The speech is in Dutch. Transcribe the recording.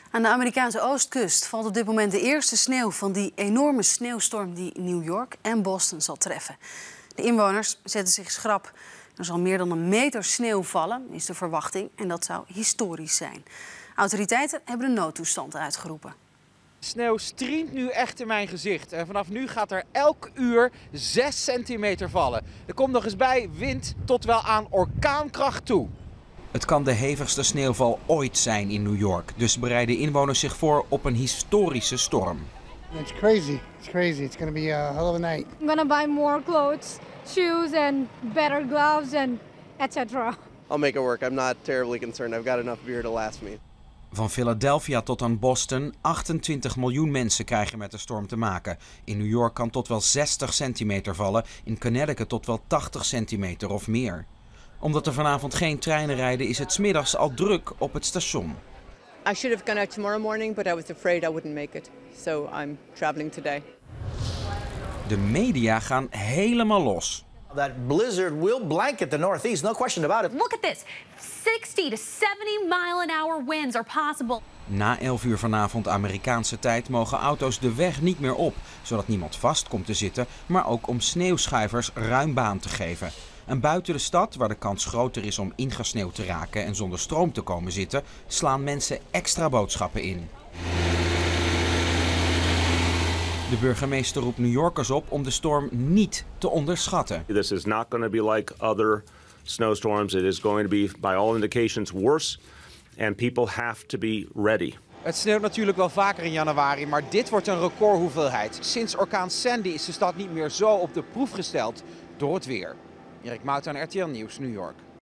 Aan de Amerikaanse oostkust valt op dit moment de eerste sneeuw van die enorme sneeuwstorm die New York en Boston zal treffen. De inwoners zetten zich schrap. Er zal meer dan 1 meter sneeuw vallen, is de verwachting, en dat zou historisch zijn. Autoriteiten hebben een noodtoestand uitgeroepen. De sneeuw striemt nu echt in mijn gezicht. En vanaf nu gaat er elk uur 6 centimeter vallen. Er komt nog eens bij wind tot wel aan orkaankracht toe. Het kan de hevigste sneeuwval ooit zijn in New York. Dus bereiden inwoners zich voor op een historische storm. It's crazy. It's crazy. It's going to be a hell of a night. I'm going to buy more clothes, shoes and better gloves and etc. I'll make it work. I'm not terribly concerned. I've got enough beer to last me. Van Philadelphia tot aan Boston, 28 miljoen mensen krijgen met de storm te maken. In New York kan tot wel 60 centimeter vallen, in Connecticut tot wel 80 centimeter of meer. Omdat er vanavond geen treinen rijden, is het 's middags al druk op het station. I should have gone out tomorrow morning, but I was afraid I wouldn't make it. So I'm traveling today. De media gaan helemaal los. That blizzard will blanket the Northeast, no question about it. Look at this. 60 to 70 mile an hour winds are possible. Na 11 uur vanavond Amerikaanse tijd mogen auto's de weg niet meer op, zodat niemand vast komt te zitten, maar ook om sneeuwschuivers ruim baan te geven. En buiten de stad, waar de kans groter is om ingesneeuwd te raken en zonder stroom te komen zitten, slaan mensen extra boodschappen in. De burgemeester roept New Yorkers op om de storm niet te onderschatten. This is not going to be like other snowstorms. It is going to be, by all indications, worse. And people have to be ready. Het sneeuwt natuurlijk wel vaker in januari, maar dit wordt een recordhoeveelheid. Sinds orkaan Sandy is de stad niet meer zo op de proef gesteld door het weer. Erik Mout aan RTL Nieuws, New York.